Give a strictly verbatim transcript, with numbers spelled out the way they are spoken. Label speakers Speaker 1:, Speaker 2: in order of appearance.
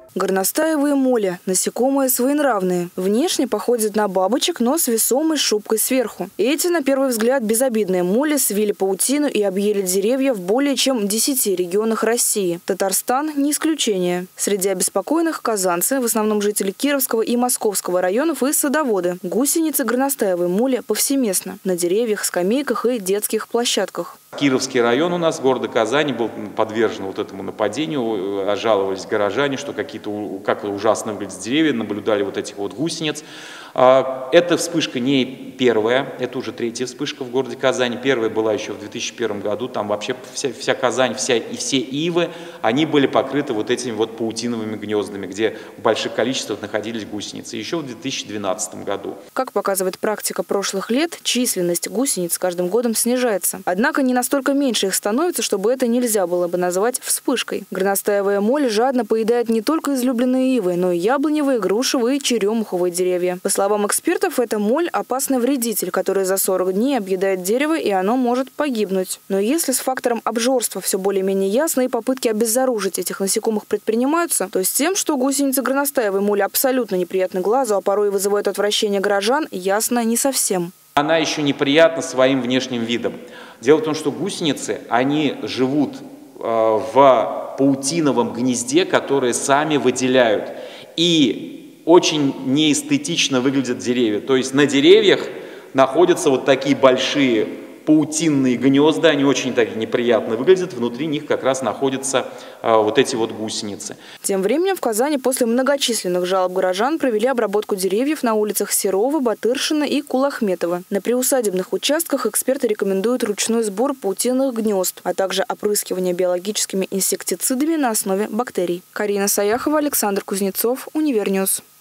Speaker 1: Горностаевые моли – насекомые своенравные. Внешне походят на бабочек, но с весомой шубкой сверху. Эти, на первый взгляд, безобидные моли свили паутину и объели деревья в более чем десяти регионах России. Татарстан – не исключение. Среди обеспокоенных – казанцы, в основном жители Кировского и Московского районов, и садоводы. Гусеницы горностаевой моли повсеместно – на деревьях, скамейках и детских площадках.
Speaker 2: Кировский район у нас, города Казани, был подвержен вот этому нападению. Жаловались горожане, что какие-то, как ужасно выглядят деревья, наблюдали вот этих вот гусениц. Эта вспышка не первая, это уже третья вспышка в городе Казани. Первая была еще в две тысячи первом году, там вообще вся, вся Казань, вся, и все ивы, они были покрыты вот этими вот паутиновыми гнездами, где в больших количествах находились гусеницы, еще в две тысячи двенадцатом году.
Speaker 1: Как показывает практика прошлых лет, численность гусениц с каждым годом снижается. Однако не настолько меньше их становится, чтобы это нельзя было бы назвать вспышкой. Горностаевая моль жадно поедает не только излюбленные ивы, но и яблоневые, грушевые и черемуховые деревья. По словам экспертов, эта моль – опасный вредитель, который за сорок дней объедает дерево, и оно может погибнуть. Но если с фактором обжорства все более-менее ясно и попытки обезоружить этих насекомых предпринимаются, то с тем, что гусеницы горностаевой моли абсолютно неприятны глазу, а порой вызывают отвращение горожан, ясно не совсем.
Speaker 2: Она еще неприятна своим внешним видом. Дело в том, что гусеницы, они живут э, в паутиновом гнезде, которое сами выделяют. И очень неэстетично выглядят деревья. То есть на деревьях находятся вот такие большие паутинные гнезда, они очень так неприятно выглядят, внутри них как раз находятся э, вот эти вот гусеницы.
Speaker 1: Тем временем в Казани после многочисленных жалоб горожан провели обработку деревьев на улицах Серова, Батыршина и Кулахметова. На приусадебных участках эксперты рекомендуют ручной сбор паутинных гнезд, а также опрыскивание биологическими инсектицидами на основе бактерий. Карина Саяхова, Александр Кузнецов, Универньюз.